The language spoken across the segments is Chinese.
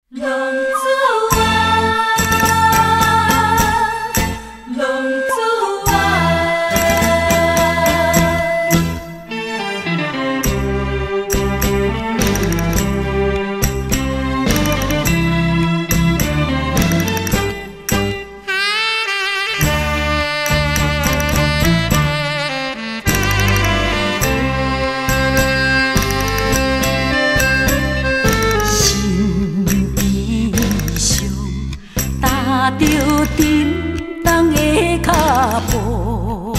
浪子啊，浪子啊， 心悲伤，踏着沉重的脚步，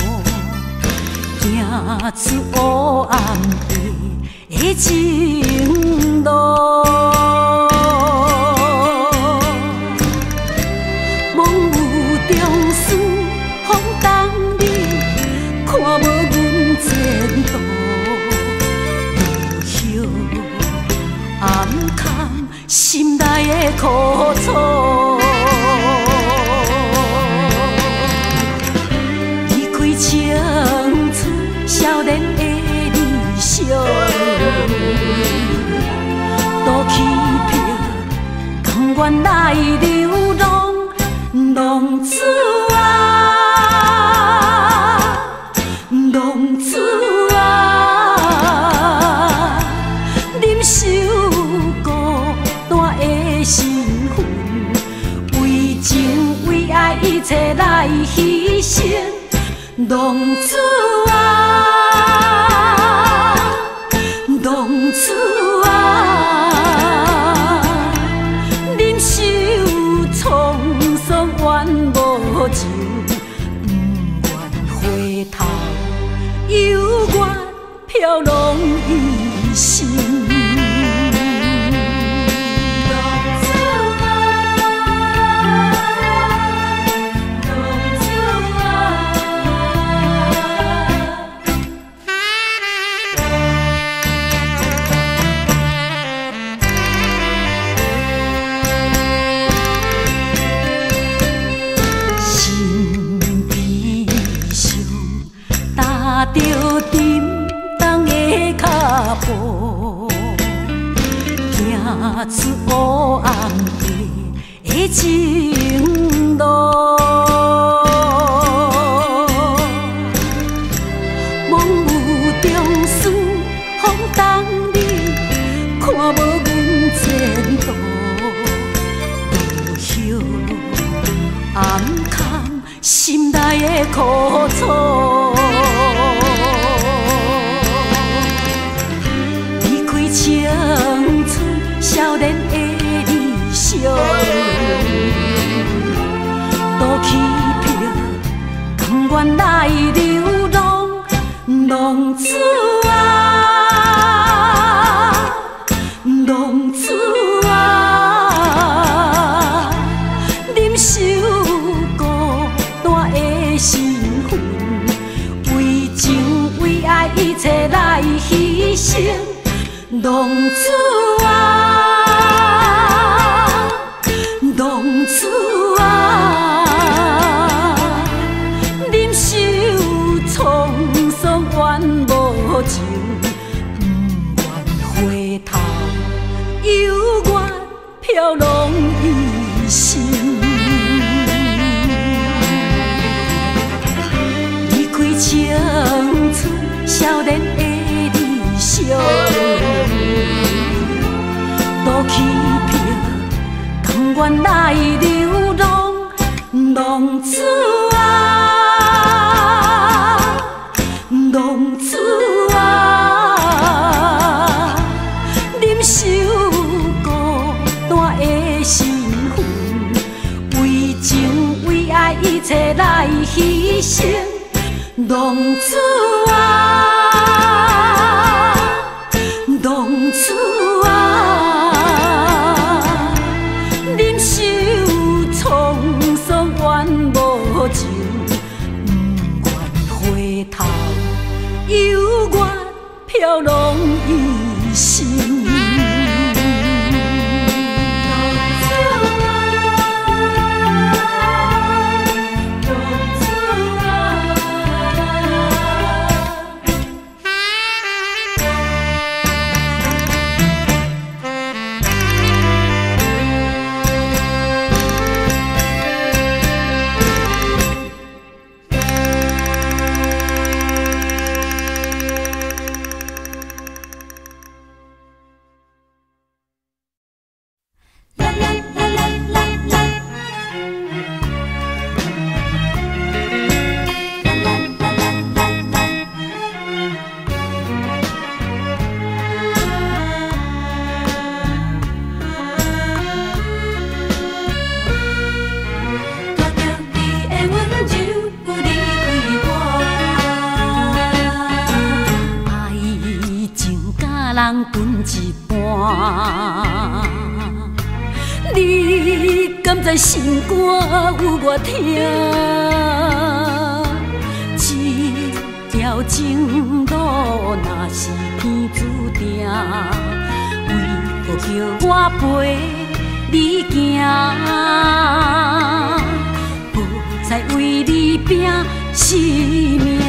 行出黑暗的情路。梦有中思，风冬里看无阮前途，落叶暗藏心内的苦楚。离开青春少年的理想，渡起漂，甘愿来流浪，浪子啊，浪子啊，忍受孤单的身份，为情为爱一切来牺牲，浪子啊，浪子啊，忍受沧桑怨无情，不愿回头，犹原飘浪一生。踏着沉重的脚步，行出黑暗的情路。梦有中思，风冬里看无阮前途，落叶暗藏心内的苦楚。离开青春少年的理想，渡起漂，甘愿来流浪，浪子啊，浪子啊，忍受孤单的身份，为情为爱一切来牺牲，浪子啊，浪子啊，忍受沧桑怨无情，不愿回头，犹原飘浪一生。离开青春少年的理想，渡起漂，甘愿来流浪，浪子啊，浪子啊，忍受孤单的身份，为情为爱一切来牺牲，浪子啊，浪子啊，忍受沧桑怨无情，不愿回头，犹原飘浪一生。浪子啊， 人分一半。你敢知心肝有我痛？这条情路若是天注定，为何叫我陪你行？无再为你拼性命，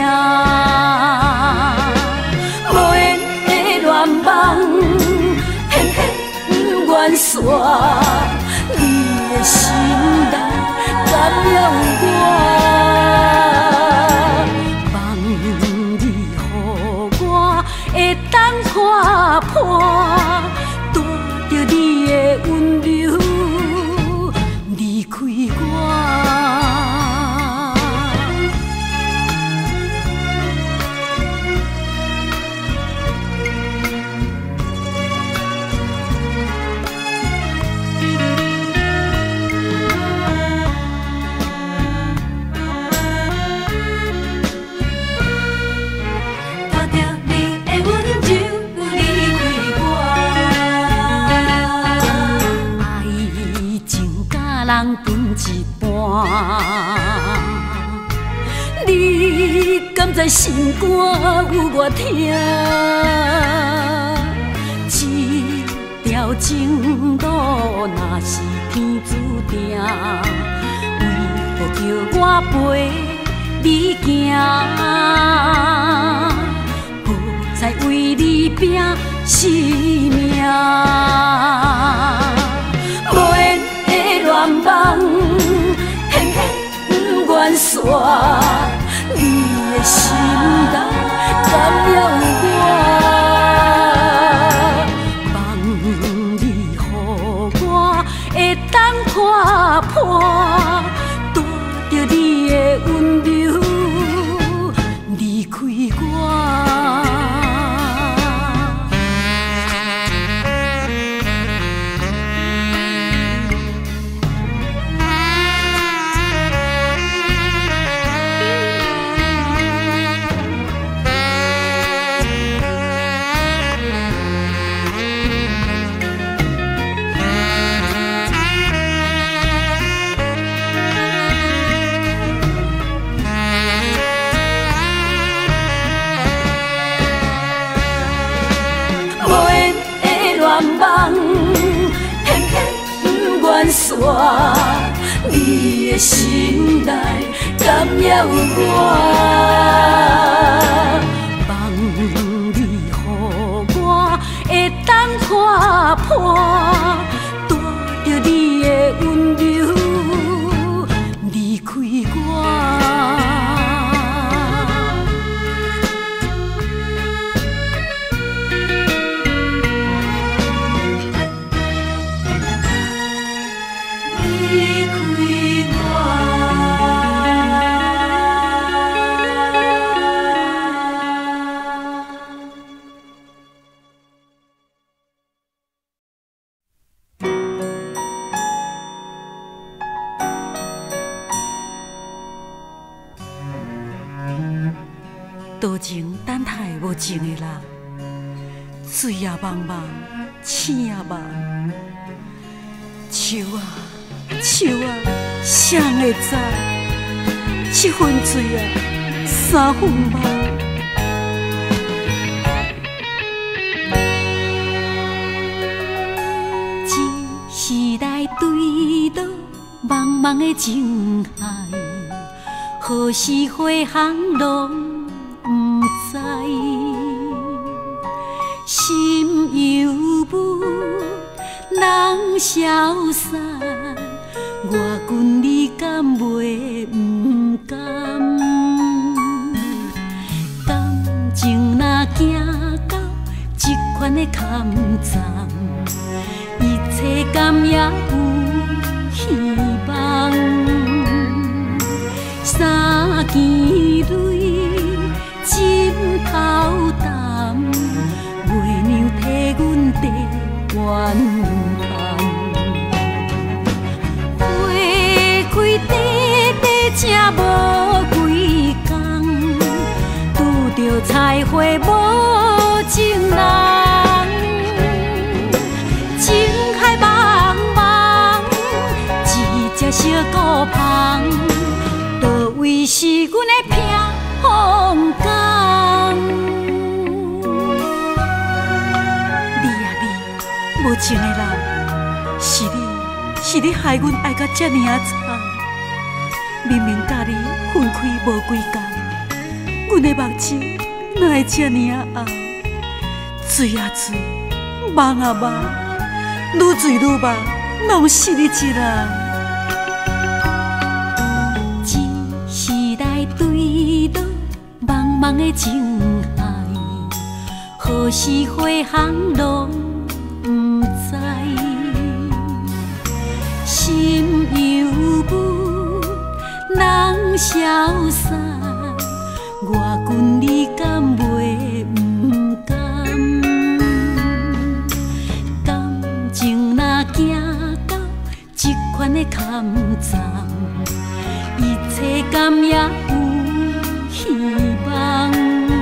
无缘的恋梦，偏偏不愿煞。你的心内敢也有我？望你予我会当看破，带着你的温柔离开我。人分一半，你敢知心肝有我痛？这条情路若是天注定，为何叫我陪你行？无再为你拼性命。无缘恋梦，偏偏不愿煞。你的心内敢也有我？望你予我会当看破，带着你的温柔离开我。梦偏偏不愿煞，你的心内敢也有我？望你予我会当看破，带着你的温柔离开我。多情等待无情的人，水也茫茫，星也茫。树啊树啊，谁会知？七分水啊，三分梦。一时来对倒茫茫的情海，何时回航拢？不知心犹豫，人消散，我君你敢袂不甘？感情若行到这款的坎站，一切敢也有希望？三更泪。心头淡，月娘替阮递怨叹。花开短短才无几工，拄着菜花无情人。 情的人，是你害阮爱到这呢啊惨。明明甲你分开无几天，阮的目睭哪会这呢啊红？水啊水，梦啊梦，愈水愈梦，拢是你一人。一时来对倒茫茫的情海，何时回航拢不知，心犹闷，人消散，我君你敢袂不甘？感情若行到这款的坎站，一切敢也有希望？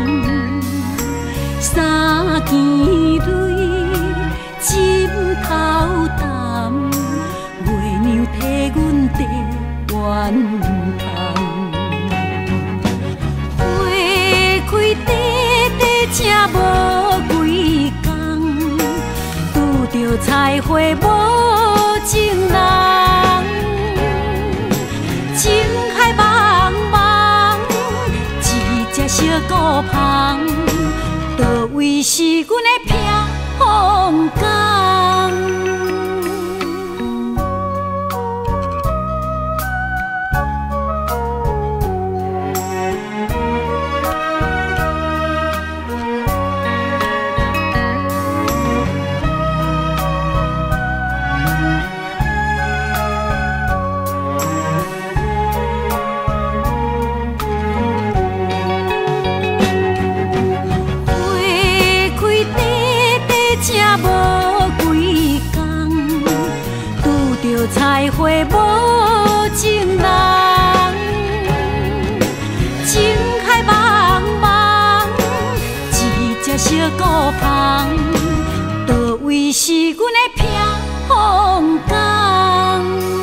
三件泪，枕头淡，月娘替阮地怨叹。花开短短才无几工，拄着采花无情人。情海茫茫，一只小孤芳。倒位是阮的避风港？采花无情人，情海茫茫，一只小孤芳，倒位是阮的避风港？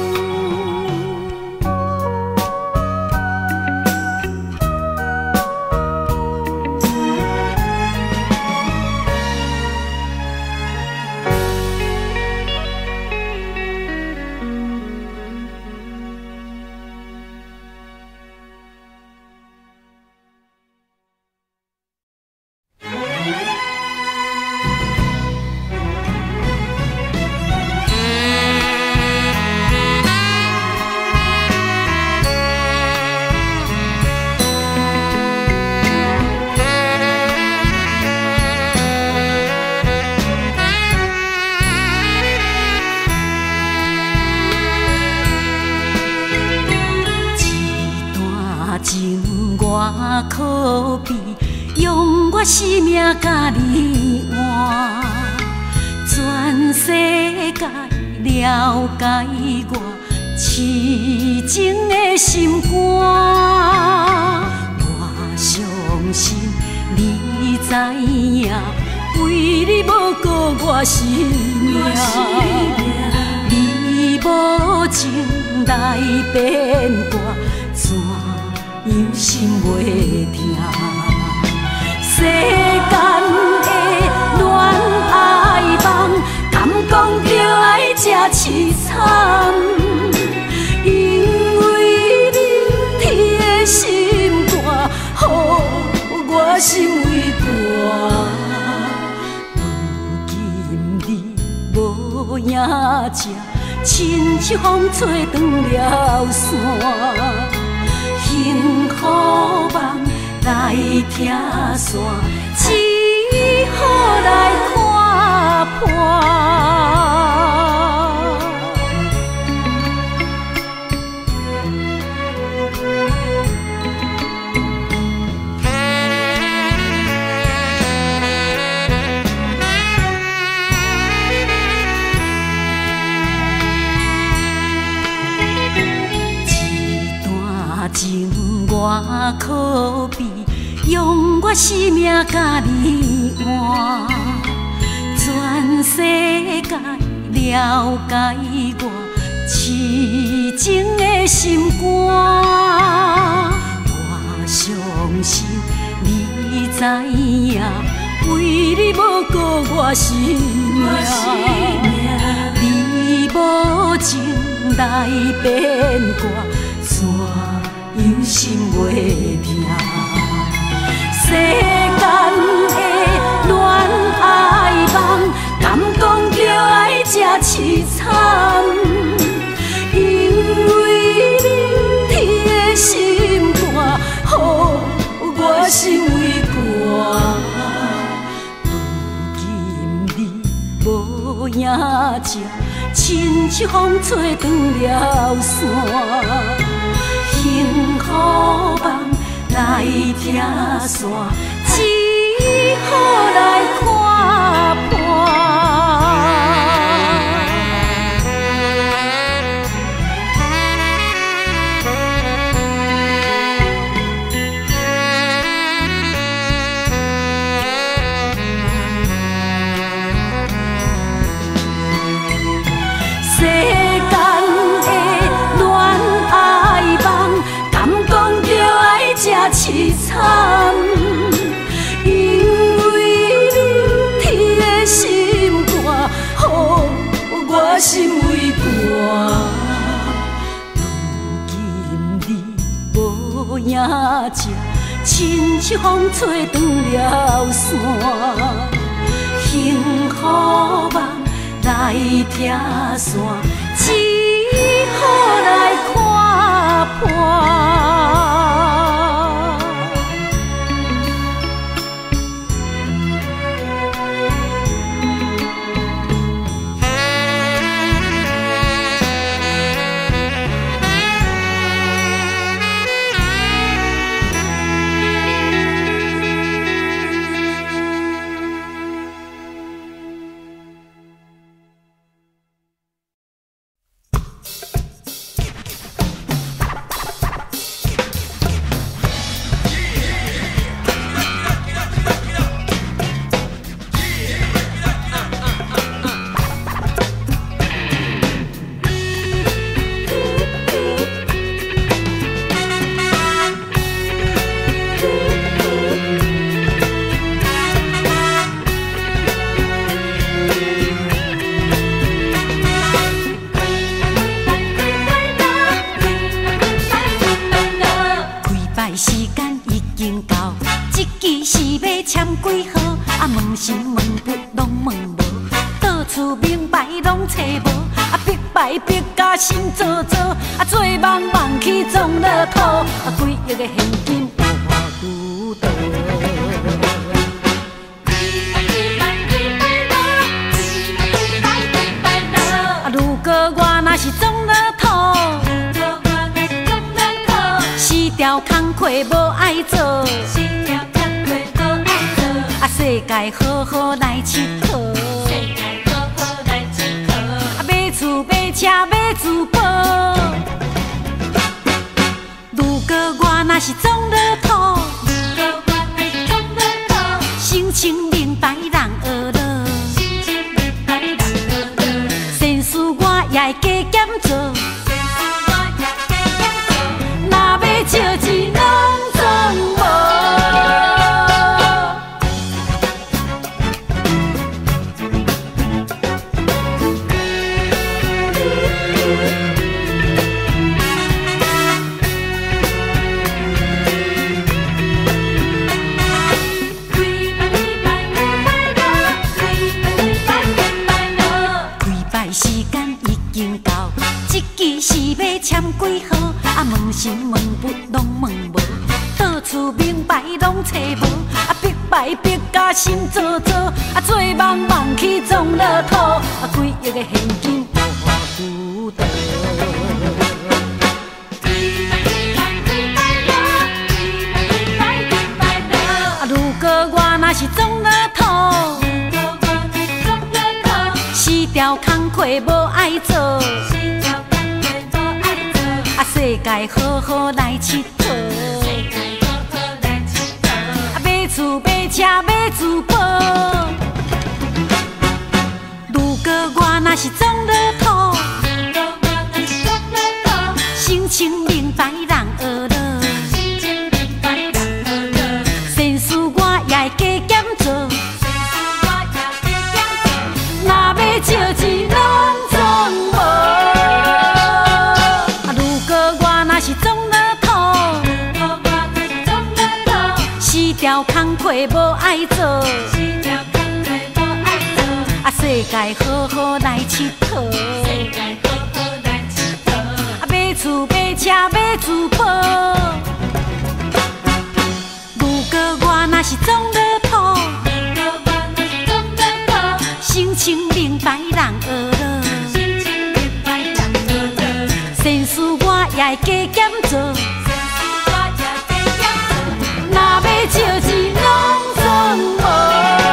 可比用我生命甲你换，全世界了解我痴情的心肝。我相信你知影，为你无顾我生命，你无情来变卦。怎样心袂痛？世间的恋爱梦，敢讲着爱这凄惨？因为你铁的心肝，予我心为大。如今你无影只，亲像风吹断了线。幸福梦来听线，只好来看破。我可比用我生命甲你换，全世界了解我痴情的心肝。我相信你知影， 为你无顾我性命，你无情来变卦，怎样心袂痛？世间的恋爱梦，敢讲着爱这凄惨？因为你铁的心肝，予我心为寒。如今你无影只，亲像风吹断了线，幸福梦来听线，只好来看破。凄惨，因为你铁的心肝，予我心为寒。如今你无影只，亲像风吹断了线，幸福梦来听线，只好来看破。问心问佛拢问无，到处明白拢找无，逼败逼甲心糟糟，做梦梦去撞了土，几亿个现金有我拄到。如果我若是撞了土，四条工课无爱做。世界好好来佚佗，买厝买车买珠宝。如果我若是撞了土，心情明白人学了，善事我也会加减做。若要借钱拢总无。签几号？问心问佛拢问无，到处明白拢找无，逼败逼甲心糟糟，做梦梦去撞了土，几亿个现金有我拄到。如果我若是撞了土，四条工课无爱做。世界好好来佚佗，买厝买车买珠宝。如果我若是撞了土，心情明白人学了，善事我也会加减做。 条工课无爱做， 四条工课无爱做， 啊世界好好来佚佗， 世界好好来佚佗， 啊买厝买车买珠宝，如果我若是总落铺， 如果我若是总落铺， 心情明白人学咯， 心情明白人学咯， 善事我也会加减做。 我也加减做， 若要借钱拢总无。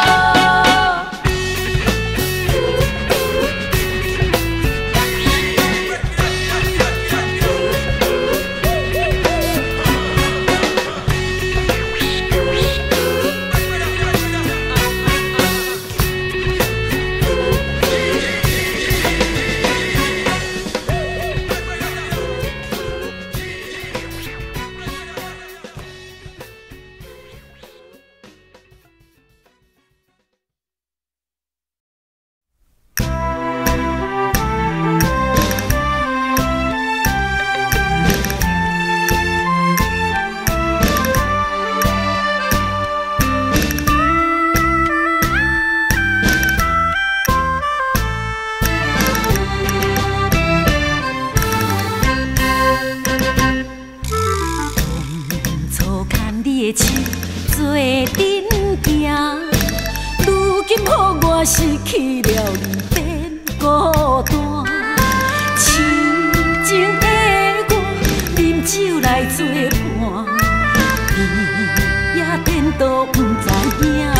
做阵行，如今予我失去了你，变孤单。痴情的我，饮酒来作伴，伊也颠倒不知影。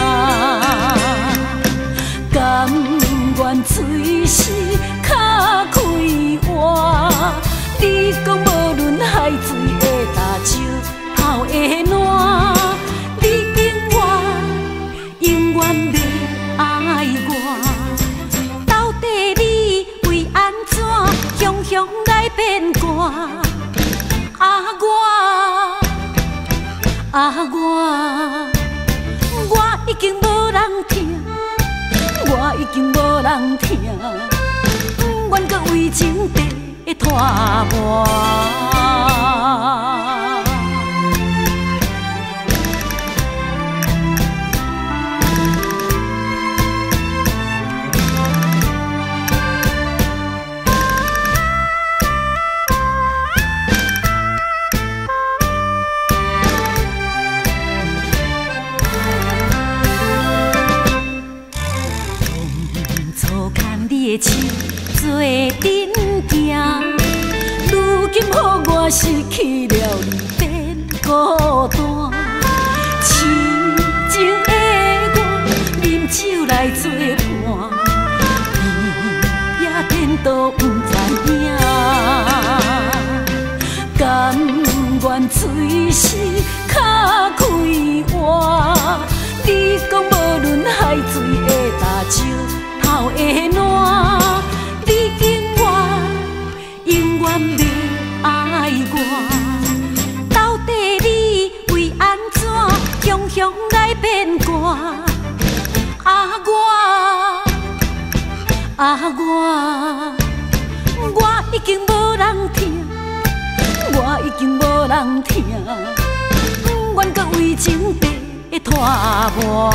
甘愿随时脚开活，你讲无论海水的大石头的烂。向来变卦，我已经无人听，我已经无人听，愿搁为情地拖磨。你的痴做阵行，如今予我失去了你，变孤单。痴情的我，饮酒来作伴，伊也颠倒不知影。甘愿随时脚开活，你讲无论海水的大石头的烂，你永远要爱我。到底你为安怎雄雄来变卦？我已经无人听，我已经无人听，愿搁为情地拖磨。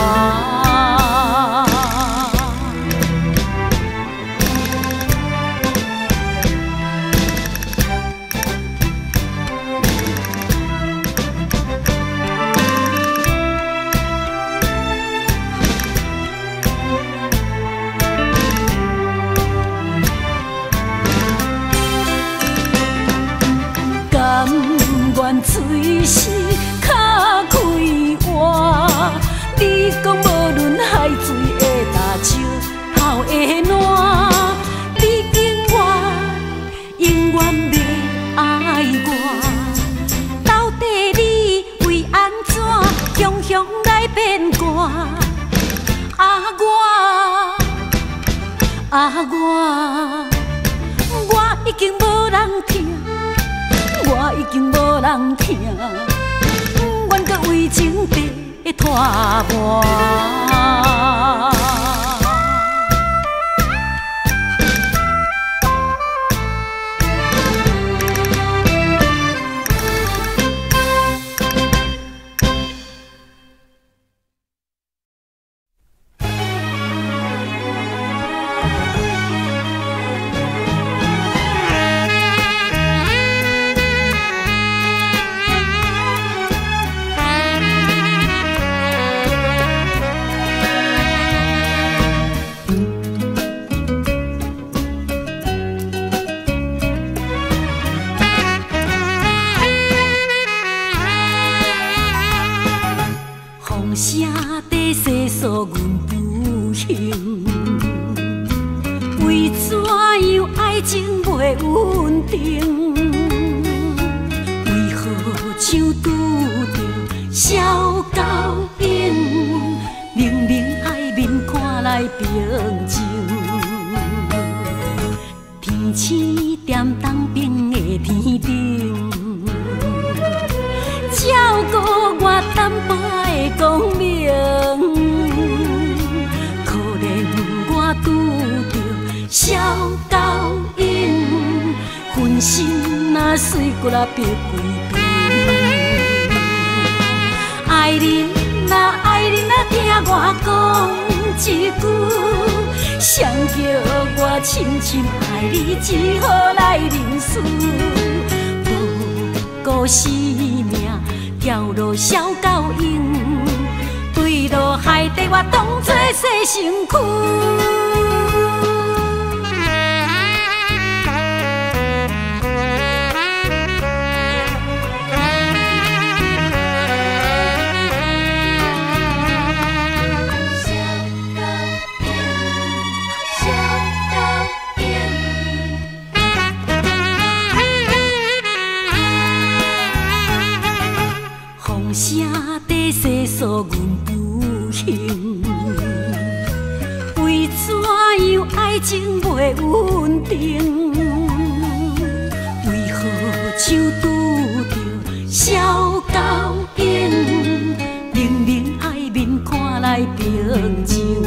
甘愿随时脚开活，你讲无论海水的大石头的烂，你永远要爱我。到底你为安怎雄雄来变卦？我已经无人听。我已经无人听，愿搁为情地拖磨。 袂稳定？为何像拄着小狗瘾？明明爱面看来平静，天星踮东边的天顶，照顾我淡薄的光明。可怜我拄着小狗瘾，分身若碎骨啊别归边。爱人啊爱人啊，听我讲一句，谁叫我深深爱你，只好来认输。不顾生命，掉落小狗瘾，对路害得我当作洗身躯。声在世诉阮不幸，为怎样爱情袂稳定？为何像拄着小狗瘾？明明爱面看来平静，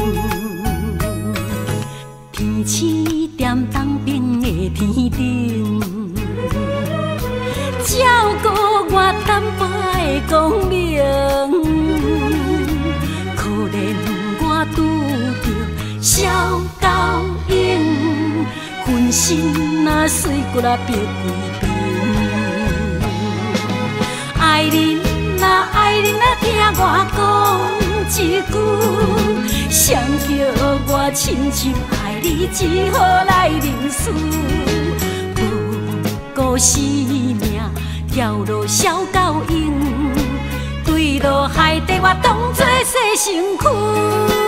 天星踮东边的天顶，照顾我淡薄的光明。可怜我拄着小狗瘾，分身若碎骨啊别归边。爱人啊爱人啊，听我讲一句，谁叫我深深爱你，只好来认输。不顾生命，掉落小狗瘾，对路害得我当作洗身躯。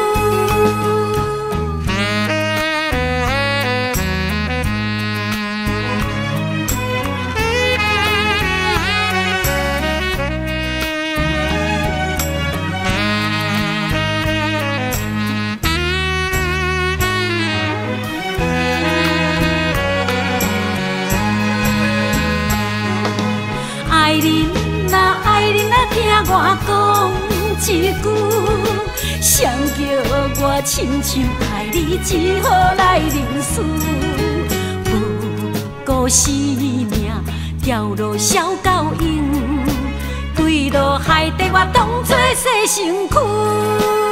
爱人啊爱人啊，听我讲一句，谁叫我深深爱你，只好来认输。不顾生命，掉落小狗瘾，对路害得我当作洗身躯。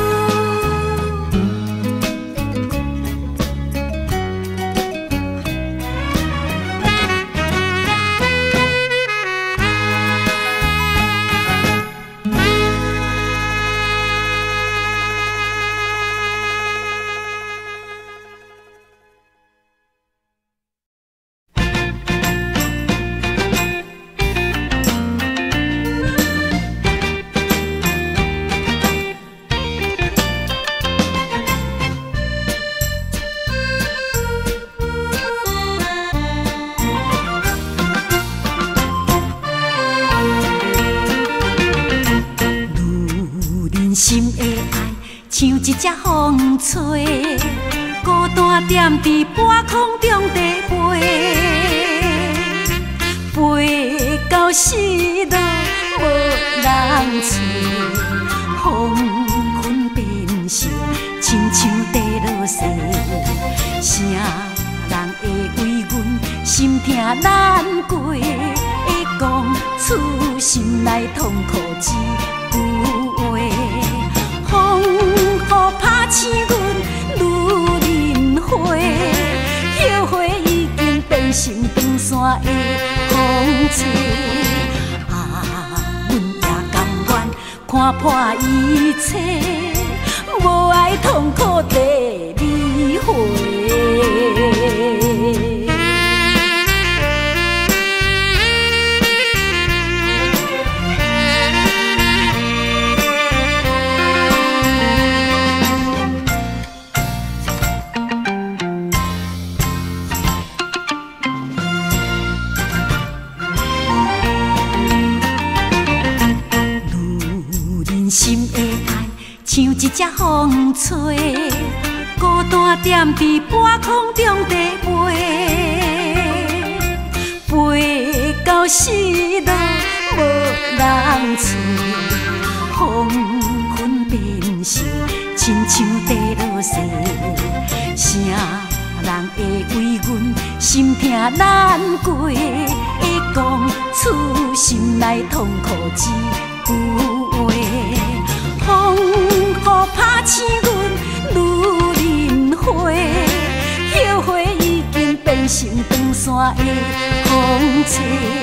心的爱像一只风吹，孤单踮伫半空中在飞，飞到死都无人找。黄昏变成亲像地落雪，啥人会为阮心痛难过？会讲出心内痛苦一句话。风雨拍醒阮女人花，叶花已经变成长山的风吹。阮也甘愿看破一切，无爱痛苦第二回。 一只风吹，孤单踮伫半空中地飞，飞到死都无人找。黄昏变成亲像地落雪，啥人会为阮心痛难过？会讲出心内痛苦一句话，风雨拍醒阮愈忍花，叶花已经变成长山的风车。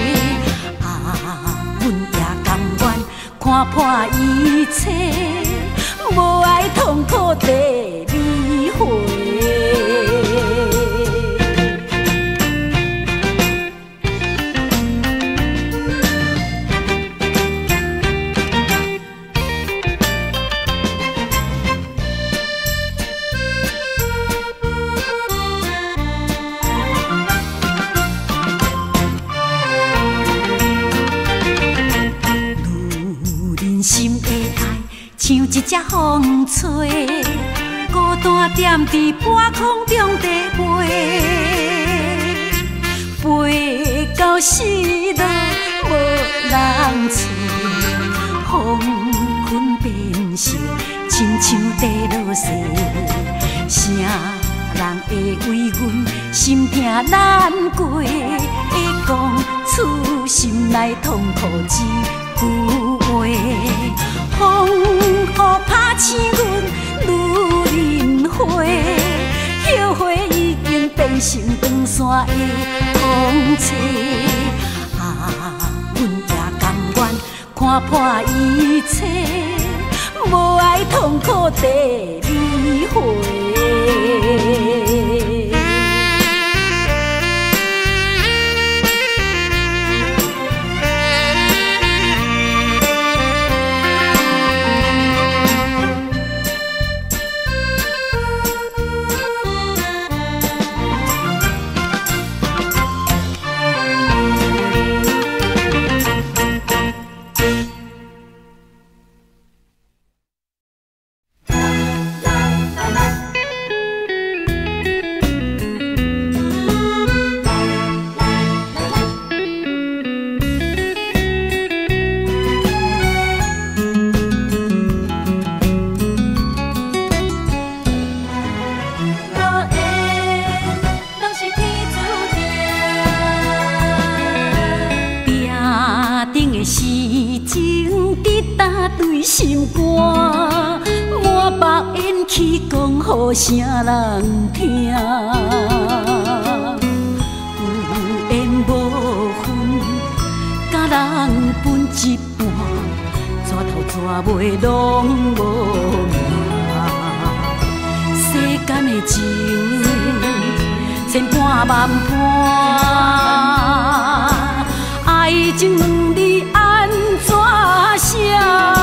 阮也甘愿看破一切，无爱痛苦地理会。像一只风吹，孤单踮伫半空中地飞，飞到死都无人找。黄昏变成亲像地落雪，啥人会为阮心痛难过？会讲出心内痛苦一句话。风雨拍醒阮愈忍花，叶花已经变成长山的风车。阮也甘愿看破一切，无爱痛苦地理会。心肝满目烟气讲，予谁人听？有缘无分，甲人分一半，怎头怎尾拢无命。世间的情，千般万般，爱情两字安怎写？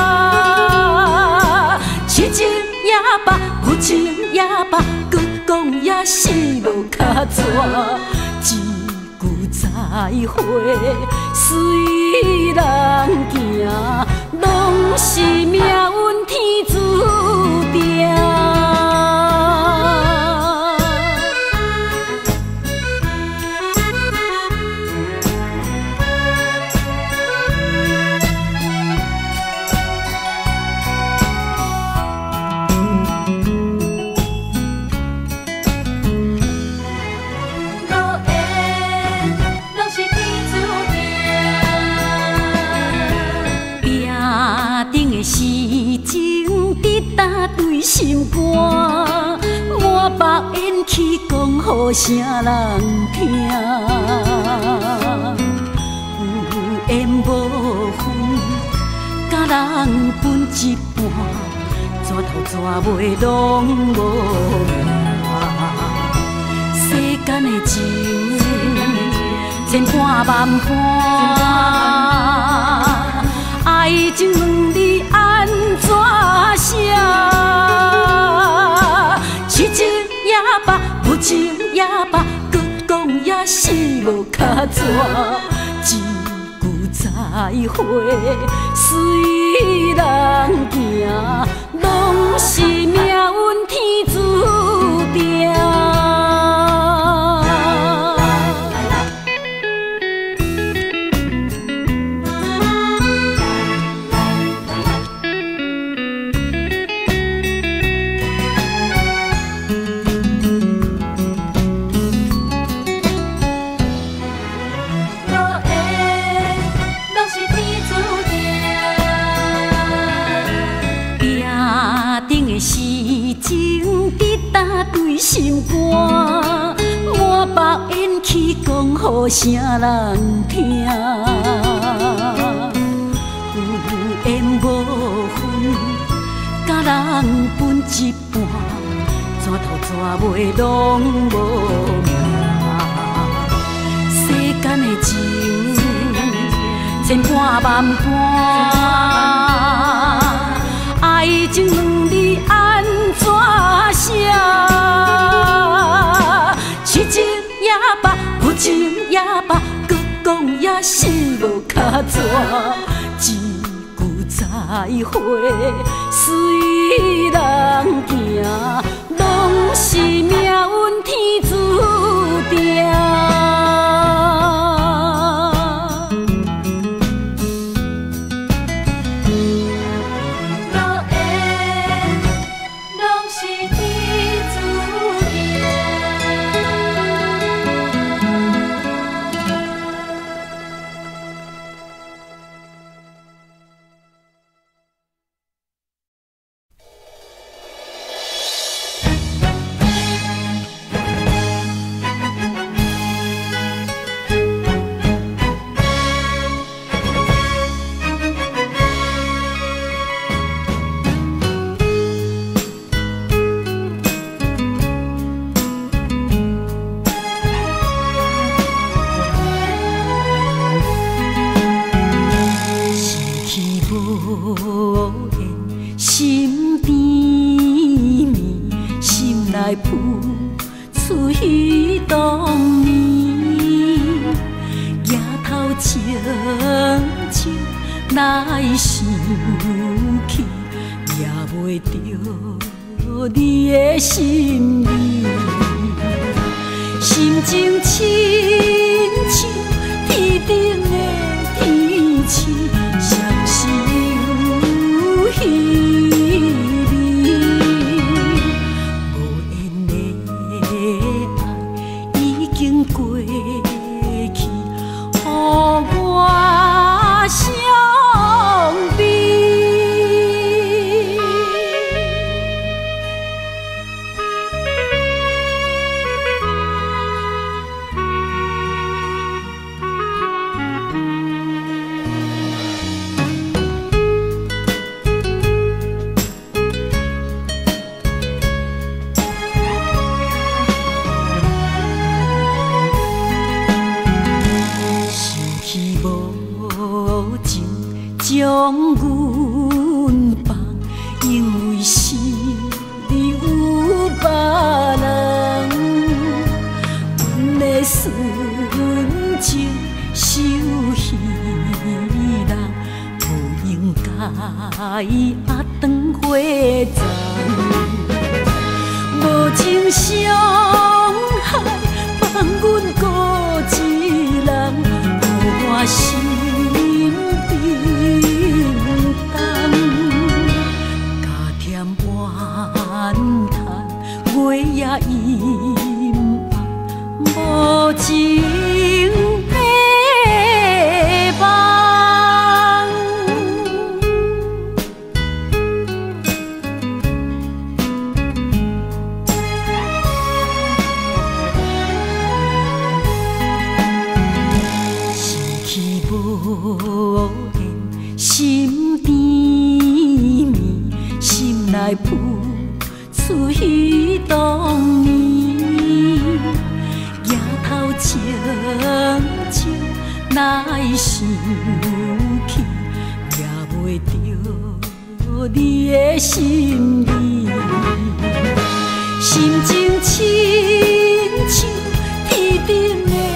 痴情也罢，无情也罢，搁讲也是无卡纸。一句再会，随人行，拢是命运天注定。心肝满目烟气讲，予谁人听？有缘无分，甲人分一半，怎头怎尾拢无命。世间的情，千般万般，爱情两字安怎写？痴情也罢，无情也罢，搁讲也是无卡纸。一句再会，随人行，拢是命运天注定。对心肝，满目烟气讲予谁人听？有缘无分，甲人分一半，怎头怎尾拢无命。世间的情，千般万般，爱情两字安怎写？痴情也罢，负情也罢，搁讲也是无卡纸。一句再会，随人行，拢是命运天注定。心情亲像天顶的